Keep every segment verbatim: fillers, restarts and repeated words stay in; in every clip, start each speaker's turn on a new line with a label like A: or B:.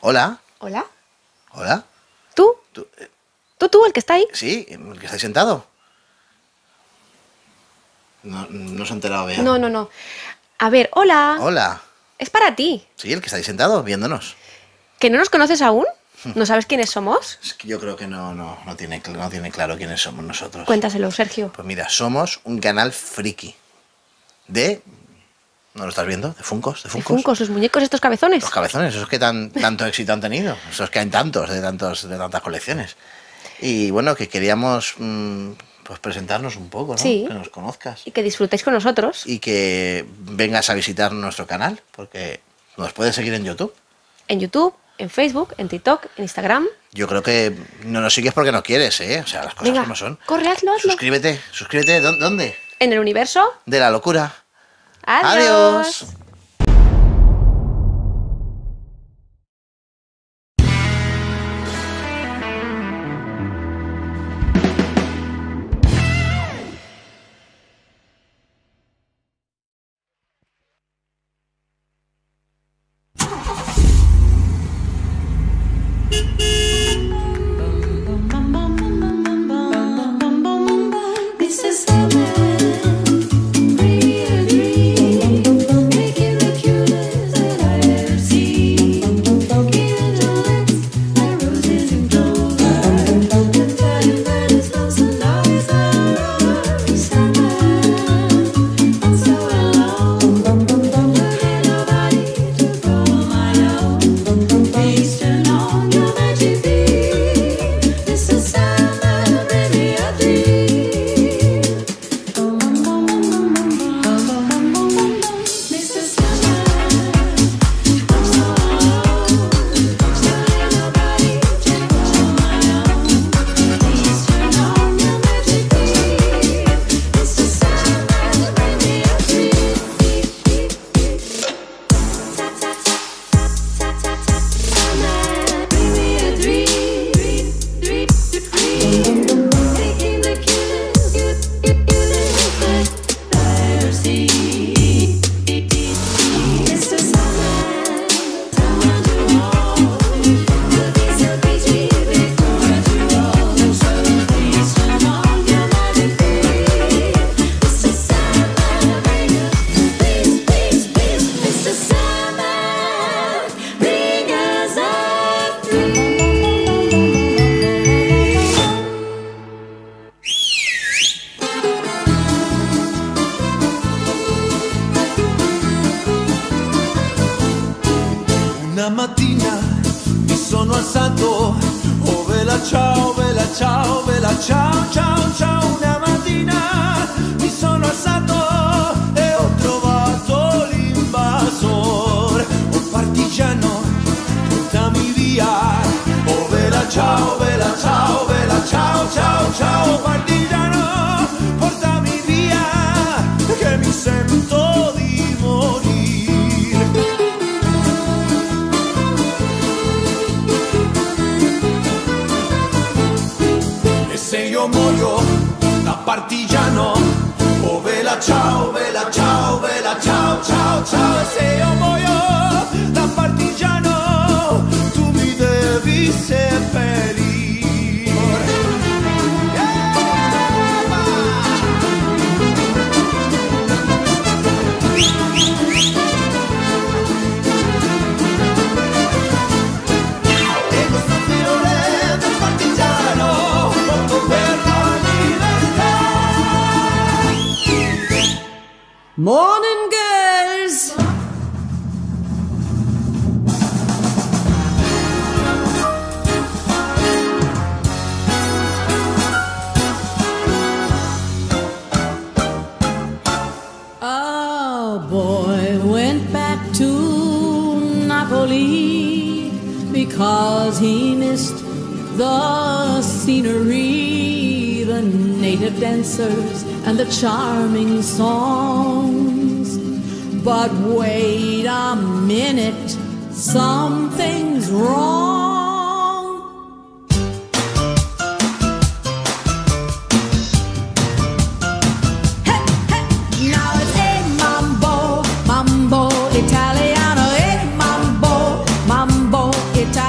A: Hola.
B: ¿Hola?
A: Hola.
B: ¿Tú?
A: ¿Tú, eh,
B: ¿Tú, tú, el que está ahí?
A: sí, el que está ahí sentado. No, no se ha enterado, Bea.
B: No, no, no. A ver, hola.
A: Hola.
B: Es para ti.
A: Sí, el que está ahí sentado, viéndonos.
B: ¿Que no nos conoces aún? ¿No sabes quiénes somos?
A: Es que yo creo que no, no, no, tiene, no tiene claro quiénes somos nosotros.
B: Cuéntaselo, Sergio.
A: Pues mira, somos un canal friki. De... ¿No lo estás viendo? ¿De Funkos? ¿De
B: ¿De
A: Funkos?
B: Funkos, los muñecos estos cabezones?
A: Los cabezones, esos que tan, tanto éxito han tenido. Esos que hay tantos, de, tantos, de tantas colecciones. Y bueno, que queríamos mmm, pues presentarnos un poco, ¿no?
B: Sí.
A: Que nos conozcas.
B: Y que disfrutéis con nosotros.
A: Y que vengas a visitar nuestro canal, porque nos puedes seguir en YouTube.
B: En YouTube, en Facebook, en TikTok, en Instagram.
A: Yo creo que no nos sigues porque no quieres, ¿eh? O sea, las cosas
B: Venga,
A: como son.
B: corre, hazlo, hazlo.
A: Suscríbete, suscríbete. ¿Dó- ¿Dónde?
B: En el universo.
A: De la locura.
B: Adiós.
A: Adiós.
C: Una mattina mi sono alzato, oh vela ciao, vela ciao, vela ciao, ciao, ciao. Una mattina mi sono alzato e ho trovato l'invasor, un partigiano, portami via. Oh vela ciao, vela ciao, vela ciao, ciao, ciao. Partigiano, portami via, che mi sento di morire. Se io muoio da partigiano, oh vela ciao, vela ciao, vela ciao, ciao, ciao. E se io muoio da partigiano, tu mi devi seppellire. E questo fiore del partigiano, morto per la libertà.
D: Morning, girls. A boy went back to Napoli because he missed the scenery, the native dancers, and the charming songs. But wait a minute, something's wrong. Hey, hey, now it's a mambo, mambo Italiano, a mambo, mambo Italiano.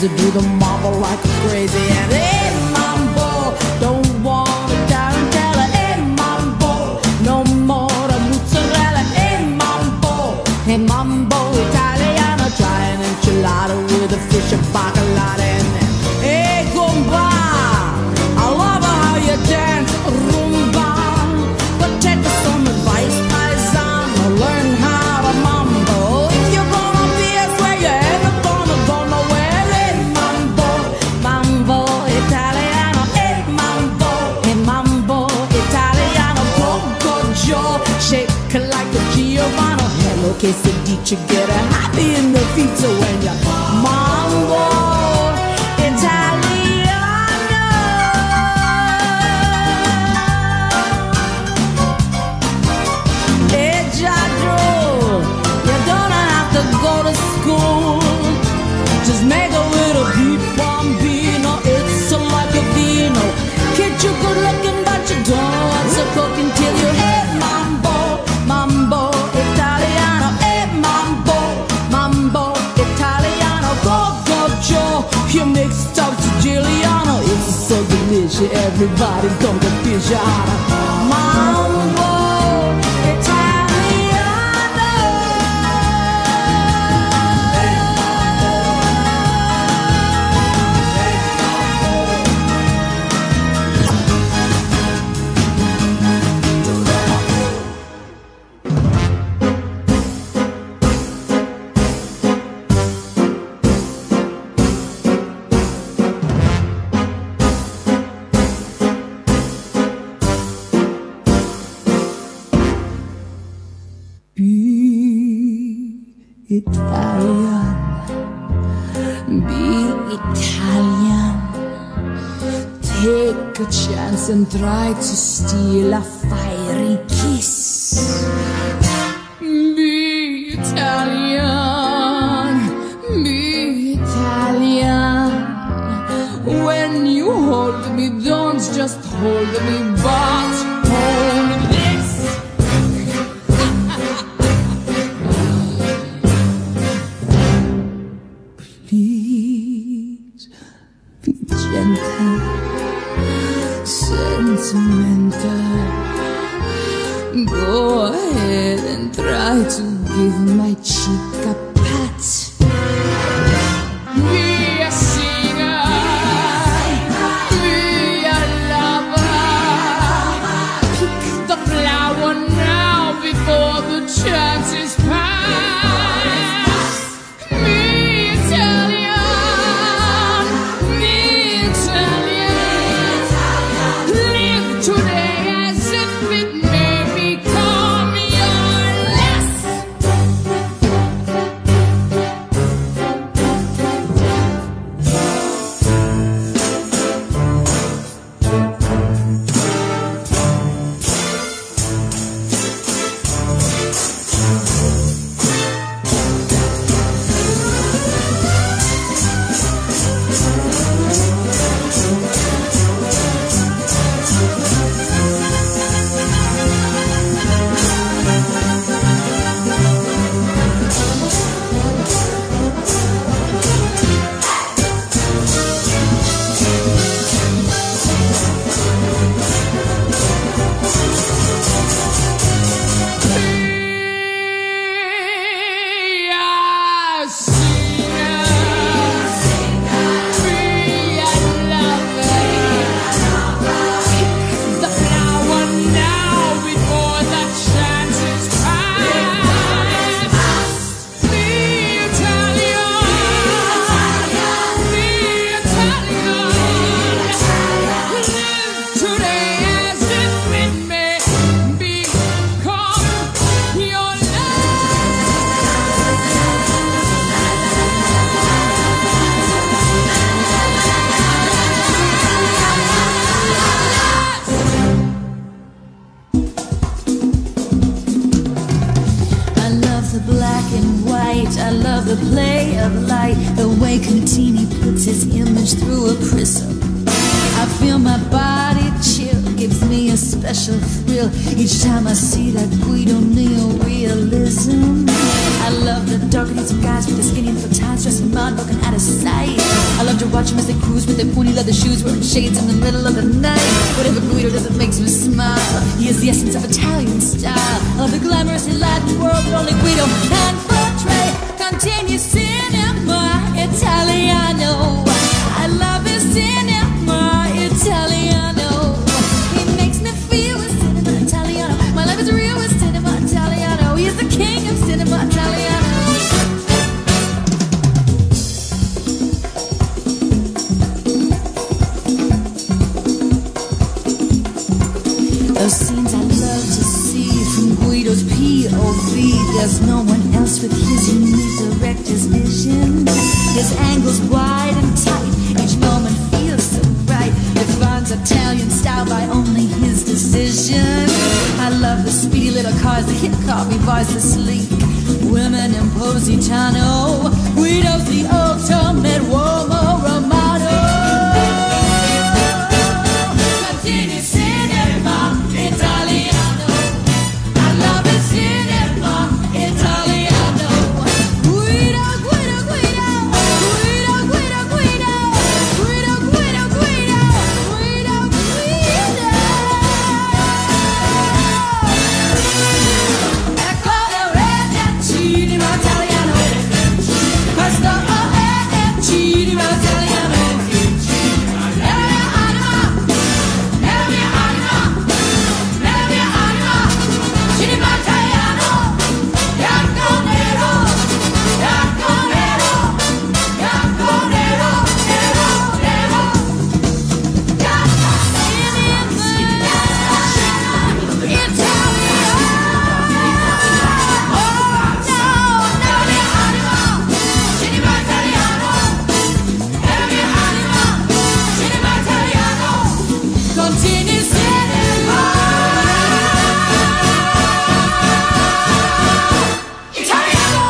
D: to do the mambo like a crazy. And hey, mambo, don't want to tarantella. Hey, mambo, no more the mozzarella. Hey, mambo, hey, mambo Italiano, try an enchilada with a fish and bacalao in there. Hey, gumba, I love how you dance rumba, but take some advice, paisano, learn how to mambo. If you're gonna be a swear, you ain't gonna go nowhere. Hey, mambo, mambo Italiano. Hey, mambo, hey, mambo Italiano. Go, go, Joe, shake like a Giovanni. Hello, quesadilla, get a happy in the feet when you mambo Italiano. Hey, Giorgio, you don't have to go to school. Just make a little beef bambino. It's so like a vino. Kid, you good looking, but you don't know what's a cook until you hit mambo, mambo Italiano. Hey, mambo, mambo Italiano. Go, go, Joe, you make stuff to Giuliano. It's so delicious, everybody come to fish out. Mambo Italian, be Italian. Take a chance and try to steal a fiery kiss. Be Italian, be Italian. When you hold me, don't just hold me, but hold this. Please be gentle, sentimental. Go ahead and try to give my cheek a pat. Be a singer, be a lover. Pick the flower now before the chance is past.
E: the play of light, the way Contini puts his image through a prism. I feel my body chill, gives me a special thrill each time I see that Guido neorealism. I love the darker handsome guys with their skinny and for times dressed in mud, looking out of sight. I love to watch them as they cruise with their pointy leather shoes, wearing shades in the middle of the night. Whatever Guido does, it makes me smile. He is the essence of Italian style, of the glamorous Latin world that only Guido can portray. Continue cinema Italiano. I love his cinema Italiano. He makes me feel with cinema Italiano. My life is real with cinema Italiano. He is the king of cinema Italiano. Those scenes I love to see from Guido's P O V. There's no one else with his unique director's vision. His angles wide and tight, each moment feels so bright. Defines Italian style by only his decision. I love the speedy little cars, the hip coffee bars, the sleek women in Positano. Guido's the ultimate uomo romano. Continue cinema Italiano. I love it cinema Italiano. Guido, Guido, Guido. Guido, Guido, Guido. Guido, Guido, Guido. Guido, Guido. Ecco il re del cinema italiano. Questo è il cinema italiano. È la mia anima. È la mia anima. È la mia anima. Cinema italiano. Bianco nero. Bianco nero. Bianco nero. Nero, nero. Bianco cinema italiano. Oh no, è la mia anima. Cinema italiano. È la mia anima. Cinema italiano. Continui cinema italiano.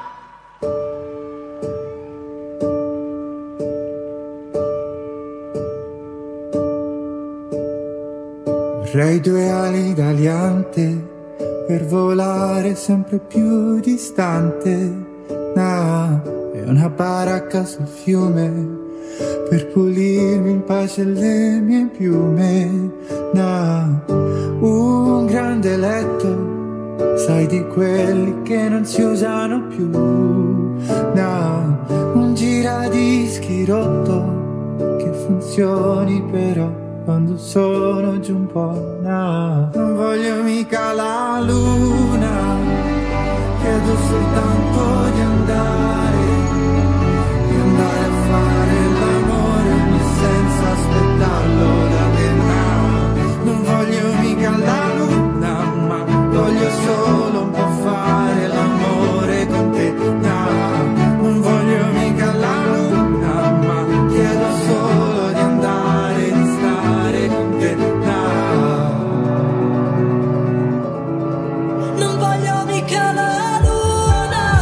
F: Vorrei due ali d'aliante per volare sempre più distante. No, e una baracca sul fiume per pulirmi in pace le mie piume. No, un grande letto, sai, di quelli che non si usano più. No, un giradischi rotto che funzioni però quando sono giù un po'. No, non voglio mica la luna, chiedo soltanto di andare, di andare a fare l'amore senza aspettarlo da te. No, non voglio mica la luna, ma voglio solo un po' fare l'amore con te. No, non voglio mica la luna, ma chiedo solo di andare, di stare con te. No,
E: Non voglio mica la luna,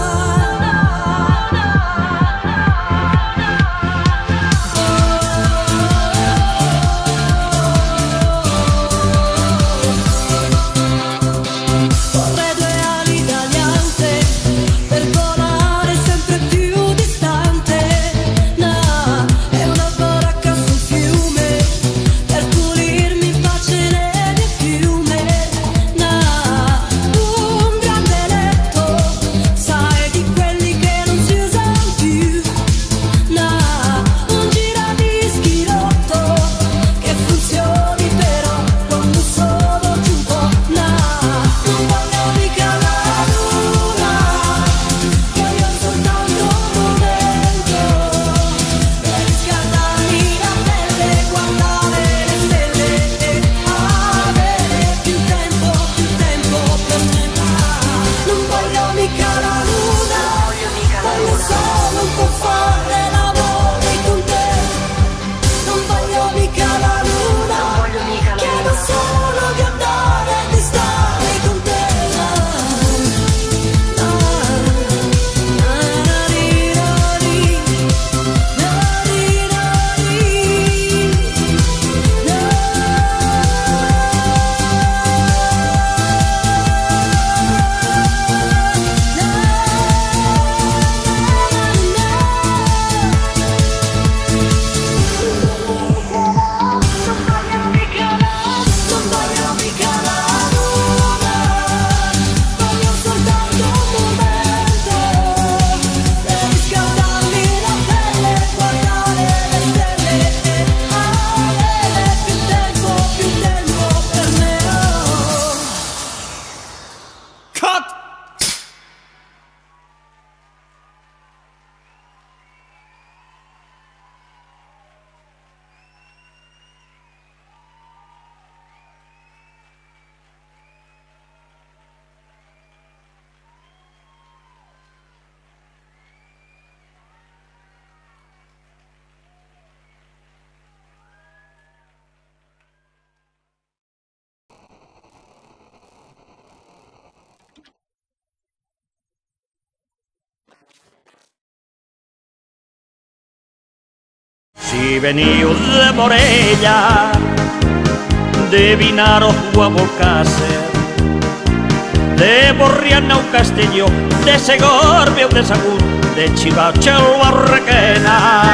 G: Si veniu de Morella, de Vinaròs o Albocàsser, de Borriana o Castelló, de Segòrbia o de Sagunt, de Xivatxa o Barraquena.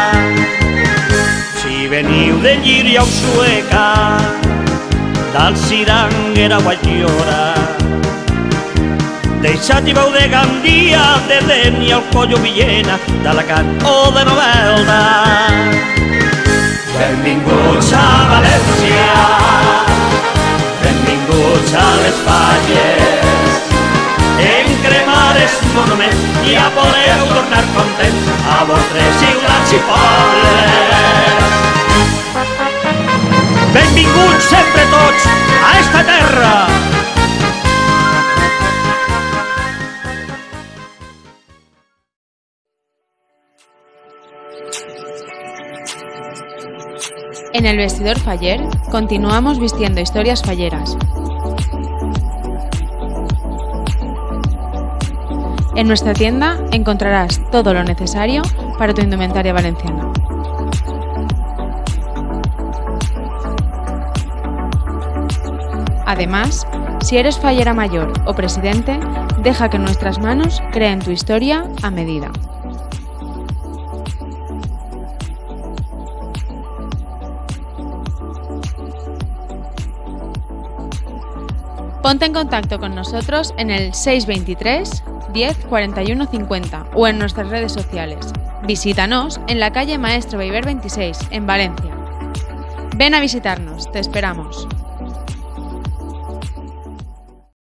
G: Si veniu de Llíria o Sueca, d'Alciranguera o Aiora, de Xàtiva o de Gandia, de Dénia o Coll o Villena, d'Alacant o de Novelda. Benvinguts a València, benvinguts a les Falles, en cremar els monuments i ja podeu tornar contents a vostres ciutats i pobles. Benvinguts sempre tots a esta terra.
H: En el Vestidor Faller continuamos vistiendo historias falleras. En nuestra tienda encontrarás todo lo necesario para tu indumentaria valenciana. Además, si eres fallera mayor o presidente, deja que nuestras manos creen tu historia a medida. Ponte en contacto con nosotros en el seis veintitrés, diez, cuarenta y uno, cincuenta o en nuestras redes sociales. Visítanos en la calle Maestro Beiber veintiséis, en Valencia. Ven a visitarnos, te esperamos.